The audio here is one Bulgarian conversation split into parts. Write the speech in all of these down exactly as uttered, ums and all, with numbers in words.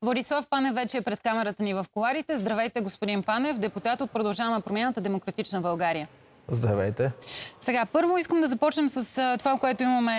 Владислав Панев вече е пред камерата ни в кулоарите. Здравейте, господин Панев, депутат от Продължаваме промяната, Демократична България. Здравейте. Сега, първо искам да започнем с това, което имаме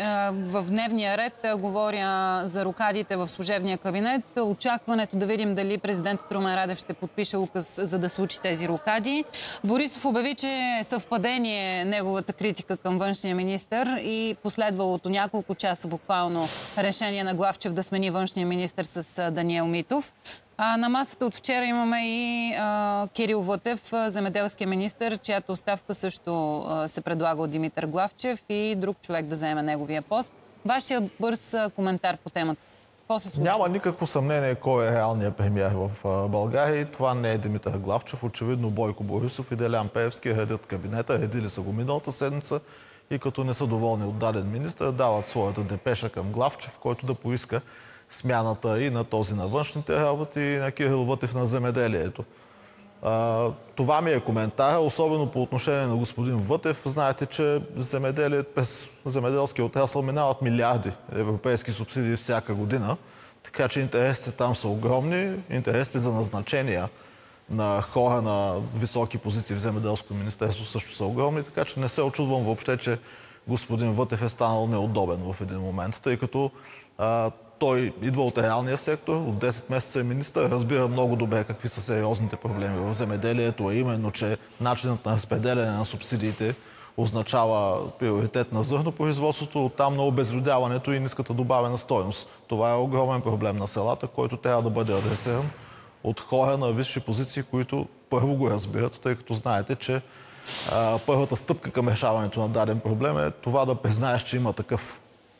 в дневния ред. Говоря за рокадите в служебния кабинет. Очакването да видим дали президентът Румен Радев ще подпише указ, за да случи тези рокади. Борисов обяви, че е съвпадение неговата критика към външния министър и последвалото няколко часа буквално решение на Главчев да смени външния министър с Даниел Митов. А на масата от вчера имаме и а, Кирил Вътев, земеделския министър, чиято оставка също а, се предлага от Димитър Главчев и друг човек да заеме неговия пост. Вашия бърз а, коментар по темата. Какво се случва? Няма никакво съмнение кой е реалният премиер в а, България и това не е Димитър Главчев. Очевидно Бойко Борисов и Делян Пеевски редят кабинета, редили са го миналата седмица и като не са доволни от даден министър, дават своята депеша към Главчев, който да поиска смяната и на този на външните работи, и на Кирил Вътев на земеделието. А, това ми е коментар, особено по отношение на господин Вътев. Знаете, че земеделието, през земеделския отрасъл минават милиарди европейски субсидии всяка година, така че интересите там са огромни, интересите за назначения на хора на високи позиции в земеделското министерство също са огромни, така че не се очудвам въобще, че господин Вътев е станал неудобен в един момент, тъй като а, той идва от реалния сектор, от десет месеца е министър, разбира много добре какви са сериозните проблеми в земеделието, а именно, че начинът на разпределяне на субсидиите означава приоритет на зърнопроизводството, оттам на обезлюдяването и ниската добавена стойност. Това е огромен проблем на селата, който трябва да бъде адресиран от хора на висши позиции, които първо го разбират, тъй като знаете, че а, първата стъпка към решаването на даден проблем е това да признаеш, че има такъв.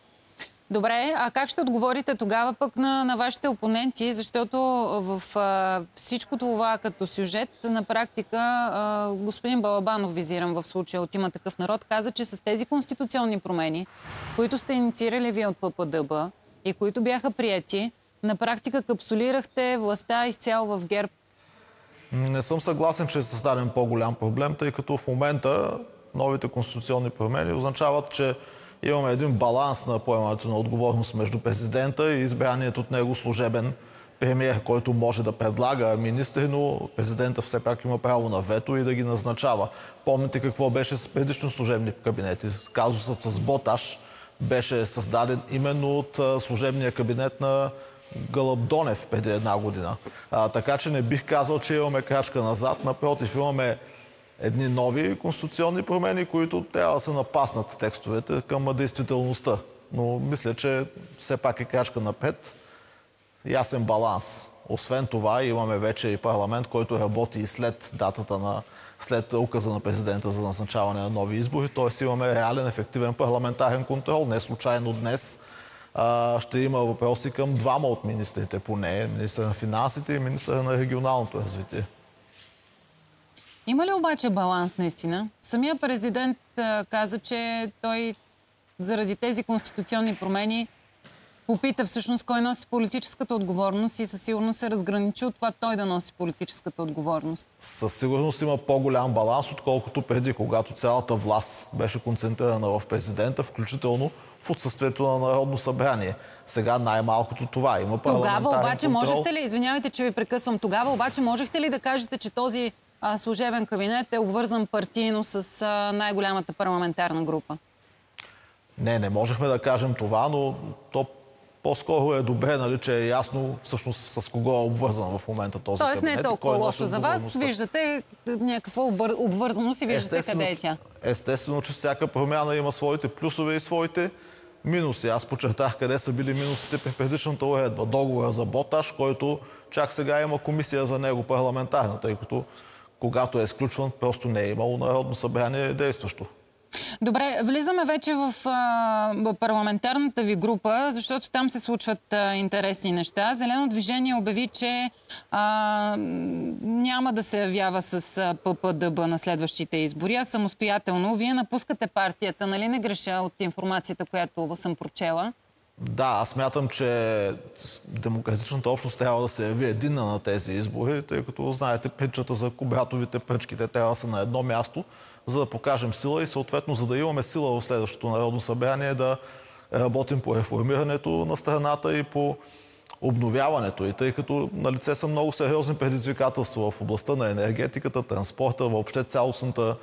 Добре, а как ще отговорите тогава пък на, на вашите опоненти, защото в а, всичко това като сюжет на практика а, господин Балабанов, визирам в случая от Има такъв народ, каза, че с тези конституционни промени, които сте инициирали вие от ППДБ и които бяха приети, на практика капсулирахте властта изцяло в ГЕРБ. Не съм съгласен, че е създаден по-голям проблем, тъй като в момента новите конституционни промени означават, че имаме един баланс на поемането на отговорност между президента и избраният от него служебен премиер, който може да предлага министри, но президента все пак има право на вето и да ги назначава. Помните какво беше с предишно служебни кабинети? Казусът с Боташ беше създаден именно от служебния кабинет на Гълъб Донев преди една година. А, така че не бих казал, че имаме крачка назад. Напротив, имаме едни нови конституционни промени, които трябва да се напаснат текстовете към действителността. Но мисля, че все пак е крачка напред. Ясен баланс. Освен това, имаме вече и парламент, който работи и след датата на, след указа на президента за назначаване на нови избори. Т.е. имаме реален, ефективен парламентарен контрол. Не случайно днес а, ще има въпроси към двама от министрите поне. Министър на финансите и министър на регионалното развитие. Има ли обаче баланс наистина? Самия президент а, каза, че той заради тези конституционни промени попита всъщност кой носи политическата отговорност и със сигурност се разграничи от това той да носи политическата отговорност. Със сигурност има по-голям баланс, отколкото преди, когато цялата власт беше концентрирана в президента, включително в отсъствието на Народно събрание. Сега най-малкото това. Има парламентарен Тогава обаче контрол. можехте ли, извинявайте, че ви прекъсвам, тогава обаче можехте ли да кажете, че този а, служебен кабинет е обвързан партийно с а, най-голямата парламентарна група? Не, не можехме да кажем това, но то по-скоро е добре, нали, че е ясно всъщност с кого е обвързан в момента този Тоест кабинет. не е толкова лошо за вас. Виждате някаква обвързаност и виждате къде е тя. Естествено, че всяка промяна има своите плюсове и своите минуси. Аз подчертах къде са били минусите при предишната уредба. Договора за Боташ, който чак сега има комисия за него парламентарна, тъй като когато е изключван, просто не е имало Народно събрание действащо. Добре, влизаме вече в а, парламентарната ви група, защото там се случват а, интересни неща. Зелено движение обяви, че а, няма да се явява с а, ППДБ на следващите избори, а самостоятелно. Вие напускате партията, нали не греша от информацията, която съм прочела? Да, аз смятам, че демократичната общност трябва да се яви единна на тези избори, тъй като знаете притчата за кобратовите пръчките трябва да са на едно място, за да покажем сила и съответно, за да имаме сила в следващото Народно събрание, да работим по реформирането на страната и по обновяването. И тъй като на лице са много сериозни предизвикателства в областта на енергетиката, транспорта, въобще цялостната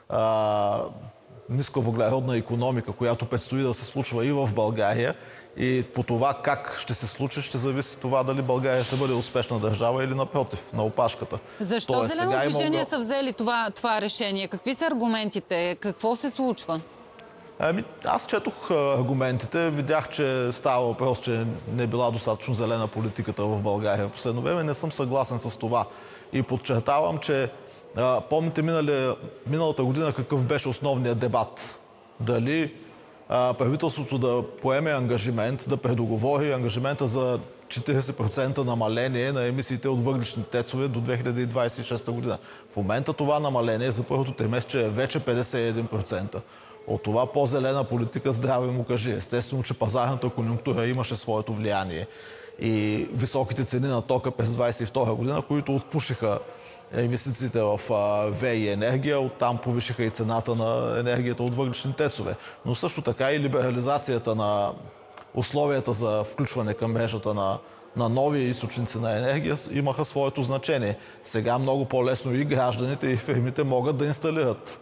а, нисковъглеродна икономика, която предстои да се случва и в България. И по това как ще се случи, ще зависи това дали България ще бъде успешна държава или напротив, на опашката. Защо Тоест, Зелено сега движение има... са взели това, това решение? Какви са аргументите? Какво се случва? Ами, аз четох аргументите, видях, че става въпрос, че не е била достатъчно зелена политиката в България. В последно време не съм съгласен с това. И подчертавам, че а, помните минали, миналата година какъв беше основният дебат? Дали а, правителството да поеме ангажимент, да предоговори ангажимента за четиридесет процента намаление на емисиите от въглищни тецове до две хиляди двадесет и шеста година. В момента това намаление за първото тримесечие е вече петдесет и един процента. От това по-зелена политика здраве му кажи. Естествено, че пазарната конюнктура имаше своето влияние. И високите цени на тока през двадесет и втора година, които отпушиха инвестициите в ВЕИ енергия, оттам повишиха и цената на енергията от въглищни тецове. Но също така и либерализацията на условията за включване към мрежата на, на нови източници на енергия имаха своето значение. Сега много по-лесно и гражданите, и фирмите могат да инсталират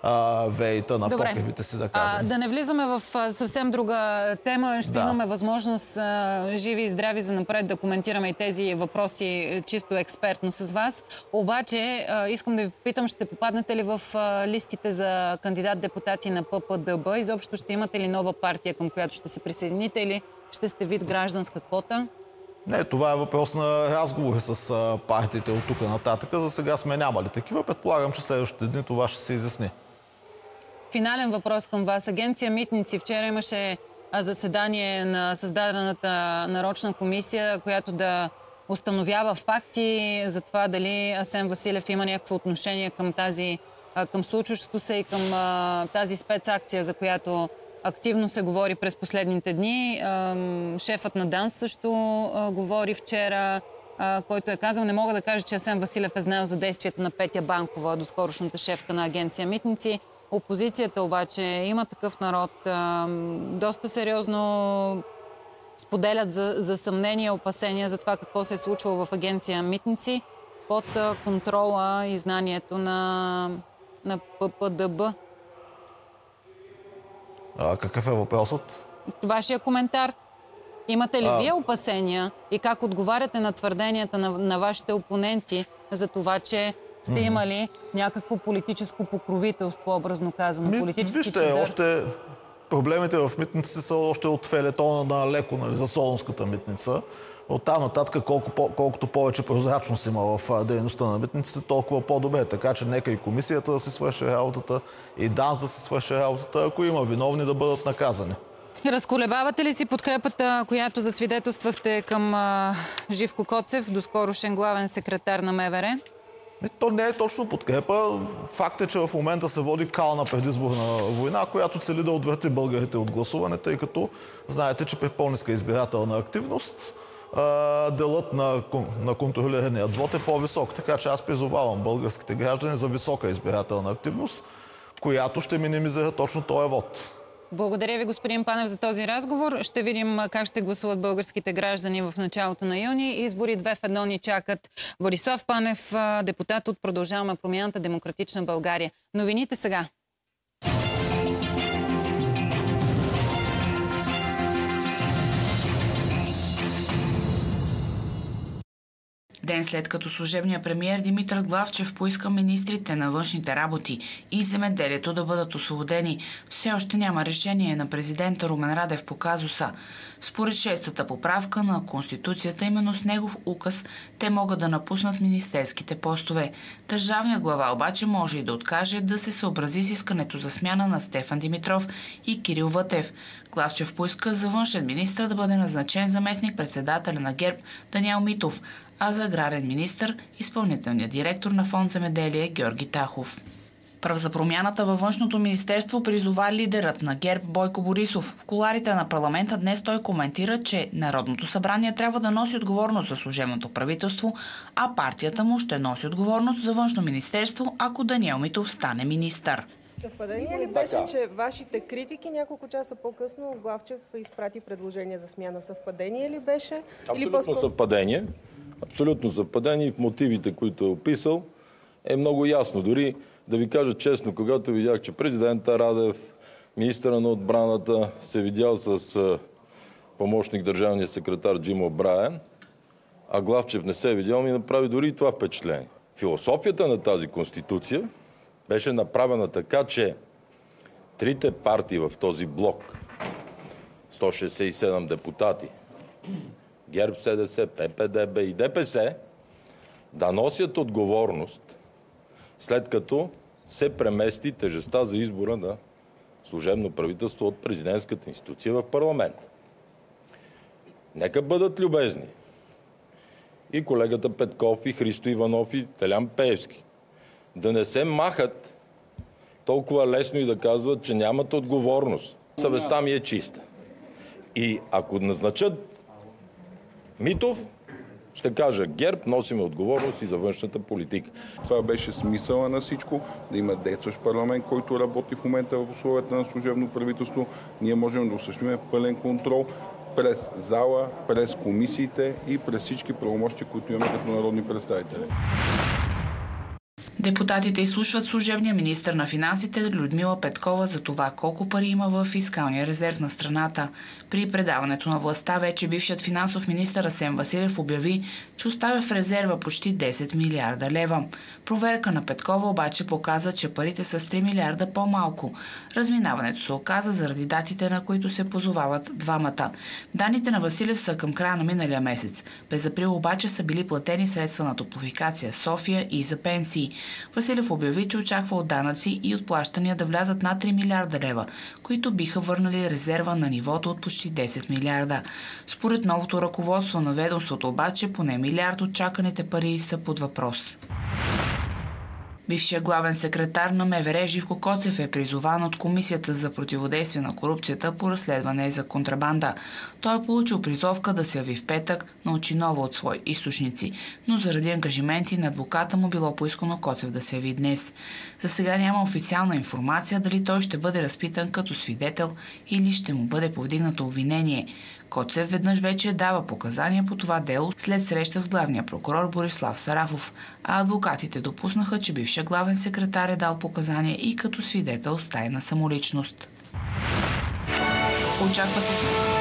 веита на покривите си, да кажем. А, да не влизаме в съвсем друга тема. Ще да. имаме възможност а, живи и здрави за напред да коментираме и тези въпроси чисто експертно с вас. Обаче а, искам да ви попитам, ще попаднете ли в а, листите за кандидат-депутати на П П Д Б? Изобщо ще имате ли нова партия, към която ще се присъедините, или ще сте вид гражданска квота? Не, това е въпрос на разговори с а, партиите от тук нататък. За сега сме нямали такива. Предполагам, че следващите дни това ще се изясни. Финален въпрос към вас. Агенция Митници. Вчера имаше заседание на създадената нарочна комисия, която да установява факти за това дали Асен Василев има някакво отношение към тази, към случващото се и към тази спецакция, за която активно се говори през последните дни. Шефът на ДАНС също говори вчера, който е казал: не мога да кажа, че Асен Василев е знаел за действията на Петя Банкова, доскорошната шефка на Агенция Митници. Опозицията обаче, Има такъв народ, доста сериозно споделят за, за съмнения, опасения за това какво се е случвало в Агенция Митници под контрола и знанието на, на П П Д Б. А какъв е въпросът? Вашия коментар. Имате ли а... вие опасения и как отговаряте на твърденията на, на вашите опоненти за това, че сте имали някакво политическо покровителство, образно казано, Ми, политически вижте, чадър? още проблемите в митници са още от фелетона на леко, нали, за Солунската митница. Оттам нататък, колко, колкото повече прозрачност има в дейността на митниците, толкова по-добре. Така че нека и комисията да си свърши работата, и ДАНС да си свърши работата, ако има виновни, да бъдат наказани. Разколебавате ли си подкрепата, която засвидетелствахте към а, Живко Коцев, доскорошен главен секретар на М В Р? То не е точно подкрепа. Факт е, че в момента се води кална предизборна война, която цели да отврати българите от гласуване, тъй като знаете, че при по-ниска избирателна активност делът на, на контролирания вод е по-висок. Така че аз призовавам българските граждани за висока избирателна активност, която ще минимизира точно този вод. Благодаря ви, господин Панев, за този разговор. Ще видим как ще гласуват българските граждани в началото на юни. Избори две в едно ни чакат. Владислав Панев, депутат от Продължаваме промяната, Демократична България. Новините сега. Ден след като служебният премиер Димитър Главчев поиска министрите на външните работи и земеделието да бъдат освободени, все още няма решение на президента Румен Радев по казуса. Според шестата поправка на Конституцията, именно с негов указ те могат да напуснат министерските постове. Държавният глава обаче може и да откаже да се съобрази с искането за смяна на Стефан Димитров и Кирил Вътев. Главчев поиска за външен министър да бъде назначен заместник председателя на ГЕРБ Даниел Митов, а за аграрен министър изпълнителният директор на Фонд земеделие Георги Тахов. Прав за промяната във външното министерство призова лидерът на ГЕРБ Бойко Борисов. В кулоарите на парламента днес той коментира, че Народното събрание трябва да носи отговорност за служебното правителство, а партията му ще носи отговорност за външно министерство, ако Даниел Митов стане министър. Съвпадение ли беше, че вашите критики няколко часа по-късно Главчев изпрати предложение за смяна? Съвпадение ли беше? Абсолютно или съвпадение. Абсолютно съвпадение. В мотивите, които е описал, е много ясно. Дори да ви кажа честно, когато видях, че президента Радев, министъра на отбраната се видял с помощник държавния секретар Джим О'Брайен, а Главчев не се е видял, ми направи дори и това впечатление. Философията на тази конституция беше направена така, че трите партии в този блок, сто шестдесет и седем депутати, ГЕРБ, СДС, ППДБ и ДПС, да носят отговорност, след като се премести тежестта за избора на служебно правителство от президентската институция в парламент. Нека бъдат любезни и колегата Петков, и Христо Иванов, и Делян Пеевски да не се махат толкова лесно и да казват, че нямат отговорност. Съвестта ми е чиста. И ако назначат Митов, ще кажа, ГЕРБ носиме отговорност и за външната политика. Това беше смисъла на всичко, да има действащ парламент, който работи в момента в условията на служебно правителство. Ние можем да осъществим пълен контрол през зала, през комисиите и през всички правомощия, които имаме като народни представители. Депутатите изслушват служебния министър на финансите Людмила Петкова за това колко пари има в фискалния резерв на страната. При предаването на властта вече бившият финансов министър Асен Василев обяви, че оставя в резерва почти десет милиарда лева. Проверка на Петкова обаче показа, че парите са с три милиарда по-малко. Разминаването се оказа заради датите, на които се позовават двамата. Данните на Василев са към края на миналия месец. През април обаче са били платени средства на Топлофикация София и за пенсии. Василев обяви, че очаква от данъци и от плащания да влязат над три милиарда лева, които биха върнали резерва на нивото от почти десет милиарда. Според новото ръководство на ведомството обаче, поне милиард от чаканите пари са под въпрос. Бившият главен секретар на МВР Живко Коцев е призован от Комисията за противодействие на корупцията по разследване за контрабанда. Той е получил призовка да се яви в петък, научи ново от свои източници, но заради ангажименти на адвоката му било поискано Коцев да се яви днес. За сега няма официална информация дали той ще бъде разпитан като свидетел или ще му бъде повдигнато обвинение. Коцев веднъж вече дава показания по това дело след среща с главния прокурор Борислав Сарафов, а адвокатите допуснаха, че бившия главен секретар е дал показания и като свидетел с тайна самоличност. Очаква се